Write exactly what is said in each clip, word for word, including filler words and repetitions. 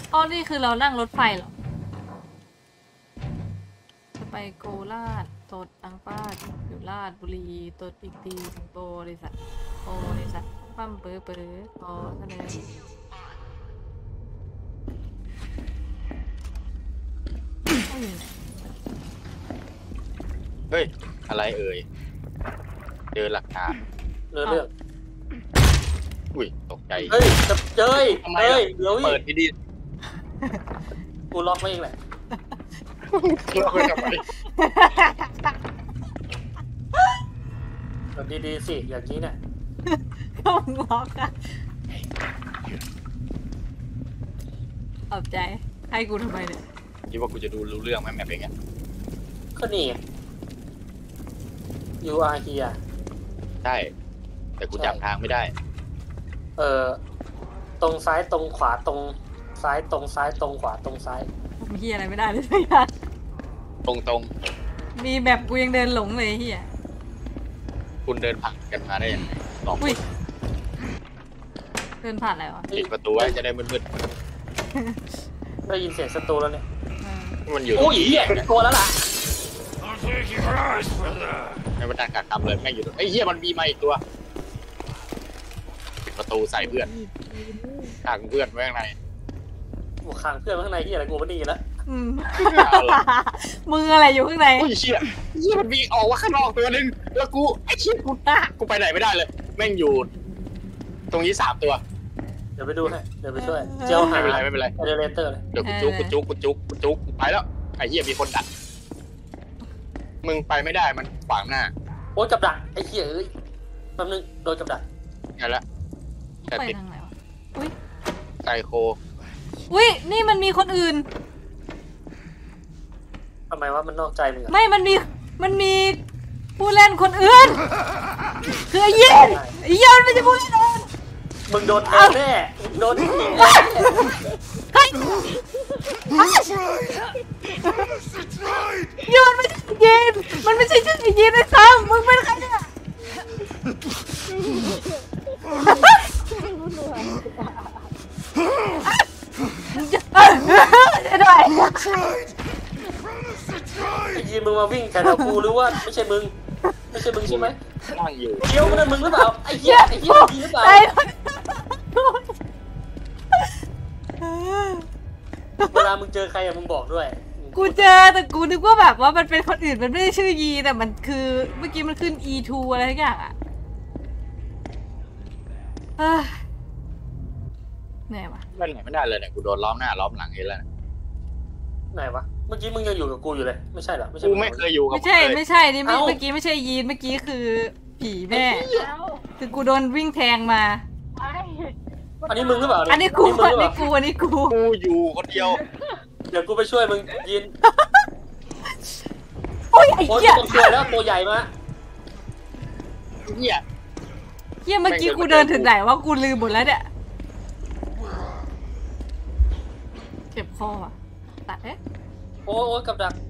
อ๋อนี่คือเรานั่งรถไฟเหรอจะไปโคราชโตดอังป้าอยู่ราชบุรีโตดอีกทีโบริษัทโบริษัทปั้มเปื้อเปื้อพอเสนอเฮ้ยอะไรเอ่ยเจอหลักฐานเรื่องเรื่องอุ้ยตกใจเฮ้ยจะเจยเฮ้ยเดี๋ยวเปิดดีกูล็อกไม่เองแหละล็อกไว้ทำไมแบบดีๆสิอย่างนี้เนี่ยก็ล็อกอะขอบใจให้กูทำไมเนี่ยคิดว่ากูจะดูรู้เรื่องไหมแม่เป็นไงก็นี่ you are here ใช่แต่กูจำทางไม่ได้เออตรงซ้ายตรงขวาตรงซ้ายตรงซ้ายตรงขวาตรงซ้ายมีเฮียอะไรไม่ได้เลยสักอย่างตรงตรงมีแบบกูยังเดินหลงเลยเฮียคุณเดินผ่านกันมาได้ยังไงสองคนเดินผ่านอะไรวะปิดประตูไว้จะได้มืดๆได้ยินเสียงศัตรูแล้วเนี่ยมันอยู่โอ้ยเหี้ยตัวแล้วล่ะในบรรยากาศทำเลยแม่งอยู่ไอ้เหี้ยมันมีมาอีกตัวปิดประตูใส่เพื่อนขังเพื่อนไว้ข้างในกูขังเพื่อนไว้ข้างในที่อะไรกูไม่ดีแล้วมึงอะไรอยู่ข้างในโอ้ยเชี่ยเชี่ยมันมีออกว่าข้างนอกตัวนึงแล้วกูไอ้เชี่ยกูกูไปไหนไม่ได้เลยแม่งอยู่ตรงนี้สามตัวเดี๋ยวไปดูให้เดี๋ยวไปช่วยเจ้าหาไม่เป็นไรไม่เป็นไรเดเลเตอร์เลยเดี๋ยวกูจุกกูจุกกูจุกกูจุกไปแล้วไอ้เหี้ยมีคนดักมึงไปไม่ได้มันขวางหน้าโอ๊ยกับดักไอ้เหี้ยเอ้ยแป๊บนึงโดนกับดักไงละแต่ติดทางไหนวะอุ้ยไซโคอุ้ยนี่มันมีคนอื่นทำไมว่ามันนอกใจมึงอะไม่มันมีมันมีผู้เล่นคนอื่นคือไอ้เหี้ยไอ้เหี้ยมันไม่ใช่ผู้เล่นอื่นมึงโดนแน่โดนจริงเฮ้ยยูมันไม่ใช่ยีนมันไม่ใช่ชื่อยีนเลยซ้ำมึงเป็นใครเนี่ยด้วยยีนมึงมาวิ่งแถวกูหรือว่าไม่ใช่มึงไม่ใช่มึงใช่ไหมนั่งอยู่เดี๋ยวมันมึงหรือเปล่าไอ้เหี้ยไอ้เหี้ยยีนหรือเปล่าเวลามึงเจอใครอะมึงบอกด้วยกูเจอแต่กูนึกว่าแบบว่ามันเป็นคนอื่นมันไม่ได้ชื่อยีแต่มันคือเมื่อกี้มันขึ้น อี ทู อะไรทุกอย่างอะเหนื่อยวะเล่นไหนไม่ได้เลยเนี่ยกูโดนล้อมหน้าล้อมหลังเองแล้วไหนวะเมื่อกี้มึงยังอยู่กับกูอยู่เลยไม่ใช่เหรอไม่ใช่กูไม่เคยอยู่กับไม่ใช่ไม่ใช่นี่เมื่อกี้ไม่ใช่ยีนเมื่อกี้คือผีแม่คือกูโดนวิ่งแทงมาอันนี้มึงหรือเปล่าอันนี้กูอันนี้กูอันนี้กูกูอยู่คนเดียวเดี๋ยวกูไปช่วยมึงยินโอ้ยไอ้เหี้ยตัวใหญ่แล้วตัวใหญ่มาเหี้ยเหี้ยเมื่อกี้กูเดินถึงไหนว่ากูลืมหมดแล้วเนี่ยเก็บคออ่ะตัดเอ๊ะโอ้โอ้กับดัก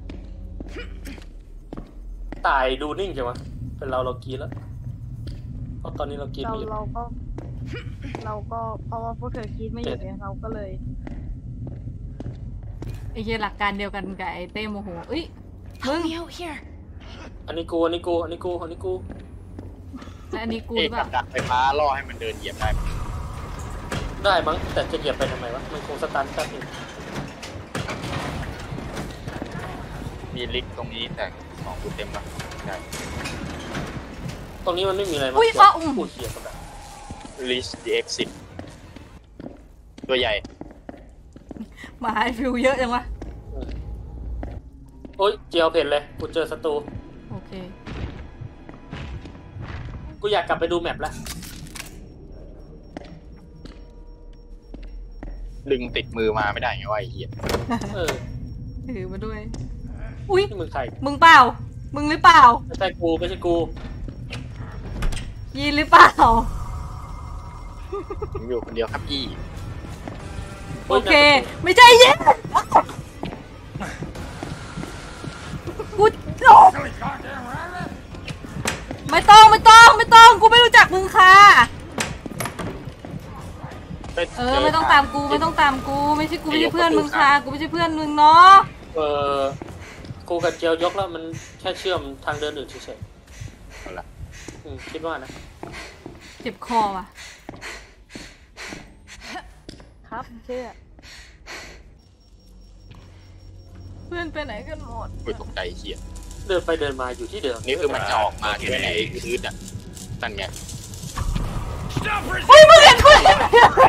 ตายดูนิ่งใช่ไหมเป็นเราเรากีแล้วเพราะตอนนี้เรากีไม่หยุดเราก็เราก็เพราะว่าพวกเธอกีไม่หยุดเนี่ยเราก็เลยไอ้เหี้ยหลักการเดียวกันกับไอ้เต้โมโหเอ้ยมึงอันนี้กูอันนี้กูอันนี้กูอันนี้กูและอันนี้กูแบบดักไฟฟ้าล่อให้มันเดินเหยียบได้ได้มั้งแต่จะเหยียบไปทำไมวะมันคงสตันแค่นี้มีลิกตรงนี้แต่ของกูเต็มละใช่ตรงนี้มันไม่มีอะไรมั้งกูเขียนกระดาษ Reach the exit ตัวใหญ่มาให้ฟิวเยอะจังวะโอ๊ยเจียวเผ็ดเลยกูเจอศัตรูโอเคกูอยากกลับไปดูแมปแล้วดึงติดมือมาไม่ได้ไงวะไอ้เหี้ยเออถือมาด้วยอุ้ยมึงใครมึงเปล่ามึงหรือเปล่าไม่ใช่กูไม่ใช่กูยีนหรือเปล่าผมอยู่คนเดียวครับพี่โอเคไม่ใช่ยีนกูไม่ต้องไม่ต้องไม่ต้องกูไม่รู้จักมึงค่ะเออไม่ต้องตามกูไม่ต้องตามกูไม่ใช่กูไม่ใช่เพื่อนมึงค่ะกูไม่ใช่เพื่อนมึงเนาะเออกูกับเจียวยกแล้วมันแค่เชื่อมทางเดินอื่นเฉยๆเอาละคิดว่านะเจ็บคอว่ะครับเชื่อเพื่อนไปไหนกันหมดไม่ตกใจเหี้ยเดินไปเดินมาอยู่ที่เดิมนี่คือมันจะออกมาที่ไหนพื้นอ่ะนั่นไงเฮ้ยมึงเห็นกูเห็น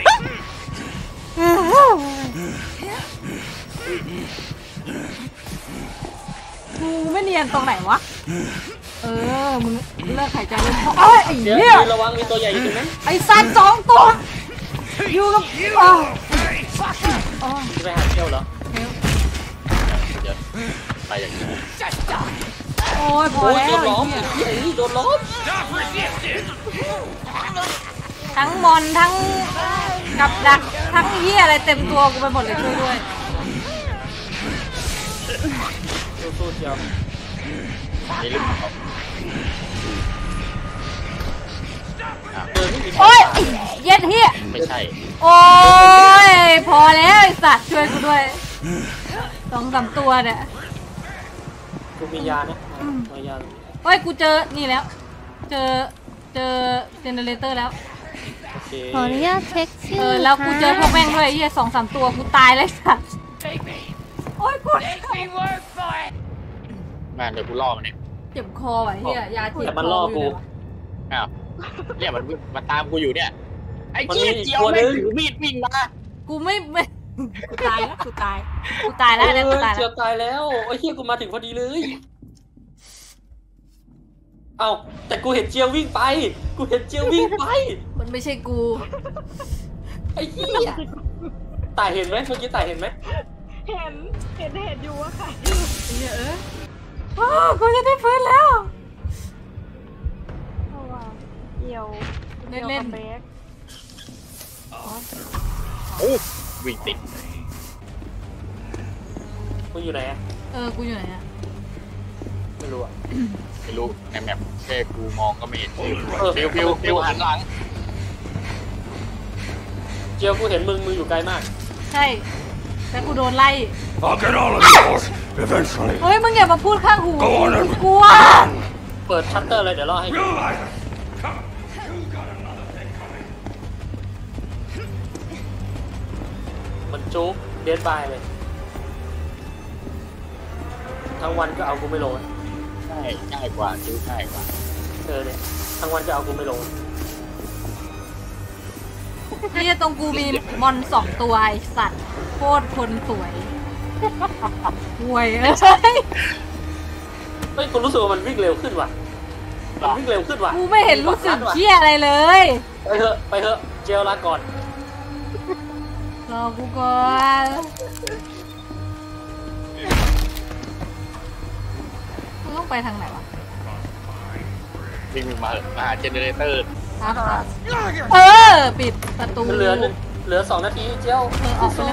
กูไม่เนียนตรงไหนวะเออมึงเลิกหายใจเลยเอ้ยไอ้เหี้ยระวังมีตัวใหญ่อยู่ตรงนั้นไอ้สัตว์สองตัวอยู่กับอ๋ออ๋อไปหาเที่ยวเหรอไปอย่างนี้โอ้ยพอแล้วโดนล้อมโดนล้อมทั้งมอนทั้งกับดักทั้งเหี้ยอะไรเต็มตัวกูไปหมดเลยช่วยด้วยสู้ๆเจียวนี่ลึกเขาโอ้ยเย็ดเหี้ยไม่ใช่โอ้ยพอแล้วไอ้สัตว์ช่วยกูด้วยสองสามตัวเนี่ยกูมียานะมียาเฮ้ยกูเจอนี่แล้วเจอเจอเจเนเรเตอร์แล้วขออนุญาตเช็คชื่อเออแล้วกูเจอพวกแม่งด้วยเหี้ยสองสามตัวกูตายเลยสัตว์โอ้ยกูแม่เดี๋ยวกูล่อมันเนี่ยเจ็บคอว่ะเหี้ยยาเจ็บมันล่อกูอ้าวเนี่ยมันมันตามกูอยู่เนี่ยไอ้เจี๊ยเจียวไม่ถือมีดวิ่งมากูไม่ไม่กูตายแล้วกูตายกูตายแล้วเนี่ยกูตายแล้วเจียวตายแล้วไอ้เหี้ยกูมาถึงพอดีเลยเอ้าแต่กูเห็นเจียววิ่งไปกูเห็นเจียววิ่งไปมันไม่ใช่กูไอ้เหี้ยตายเห็นไหมเมื่อกี้ตายเห็นไหมเห็นเห็นเห็นอยู่ว่าใครเออโอ้กูจะได้ฟื้นแล้วเกี่ยวเล่นเล่นโอ้วิ่งติดกูอยู่ไหนอ่ะเออกูอยู่ไหนอ่ะไม่รู้อ่ะไม่รู้ในแมปแค่กูมองก็ไม่เห็นฟิวฟิวฟิวหันหลังเจียวกูเห็นมึงมึงอยู่ไกลมากใช่แต่กูโดนไล่เฮ้ยมึงอย่ามาพูดข้างหูกลัวเปิดชัตเตอร์เลยเดี๋ยวรอให้มันจุ๊บเดดบายเลยทั้งวันก็เอากูไม่ลงใช่ง่ายกว่าจุ๊บง่ายกว่าเออเนี่ยทั้งวันจะเอากูไม่ลงนี่ตรงกูมีมอนสองตัวไอสัตว์โคตรคนสวยห่วยเอ้ยไม่กูรู้สึกว่ามันวิ่งเร็วขึ้นว่ะมันวิ่งเร็วขึ้นว่ะกูไม่เห็นรู้สึกเชี่ยอะไรเลยไปเถอะไปเถอะเจลลาก่อนรอกูก่อนมึงต้องไปทางไหนวะวิ่งมามาหาเจเนเรเตอร์เออปิดประตูเหลือเหลือสองนาทีเจ้าสู้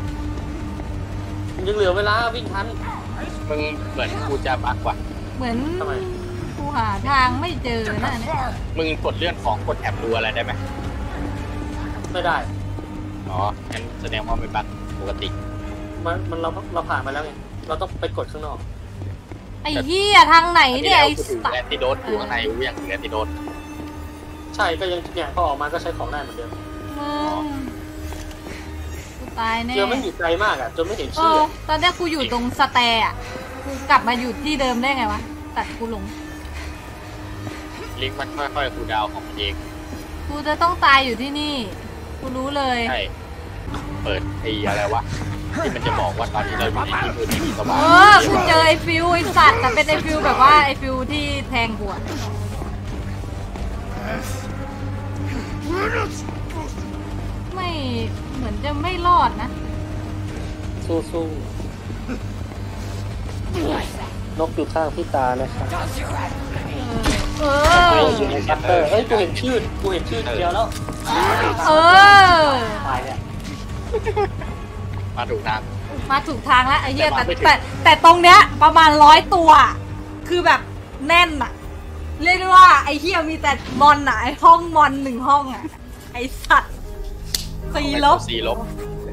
ยังเหลือเวลาวิ่งทันมึงเหมือนกูจะบักว่ะเหมือนกูหาทางไม่เจอนะเนี่ยมึงกดเลื่อนของกดแอบดูอะไรได้ไหมไม่ได้อ๋องั้นแสดงว่าไม่บักปกติมันมันเราเราผ่านมาแล้วไงเราต้องไปกดข้างนอกไอ้เหี้ยทางไหนเนี่ยไอ้สัตว์แลนติโดสอยู่ข้างในกูยังแลนติโดสใช่ก็ยังเนี่ยพอออกมาก็ใช้ของได้เหมือนเดิมกูตายแน่เจอไม่อยู่ไกลมากอ่ะจนไม่เห็นชื่อตอนนี้กูอยู่ตรงสแตร์อ่ะกูกลับมาอยู่ที่เดิมได้ไงวะตัดกูลงลิงก์มันค่อยๆคูดาวของมันเองกูจะต้องตายอยู่ที่นี่กูรู้เลยใช่เปิดไอ้อะไรวะที่มันจะบอกว่าตอนนี้เราอยู่ในที่มืดที่สว่างเออกูเจอไอ้ฟิวไอ้สัตว์แต่เป็นไอ้ฟิวแบบว่าไอ้ฟิวที่แทงกูไม่เหมือนจะไม่รอดนะสู้ๆนกอยู่ข้างพี่ตานะครับเอออยู่ในชัตเตอร์เฮ้ยกูเห็นชื่อกูเห็นชื่อเดียวแล้วเออตายเนี่ยมาถูกทางมาถูกทางแล้วไอ้เหี้ยแต่แต่แต่ตรงเนี้ยประมาณร้อยตัวคือแบบแน่นอะเรียกได้ว่าไอ้เหี้ยมีแต่มอนอะไอ้ห้องมอนหนึ่งห้องอะไอ้สัตว์สี่ลบสี่ลบ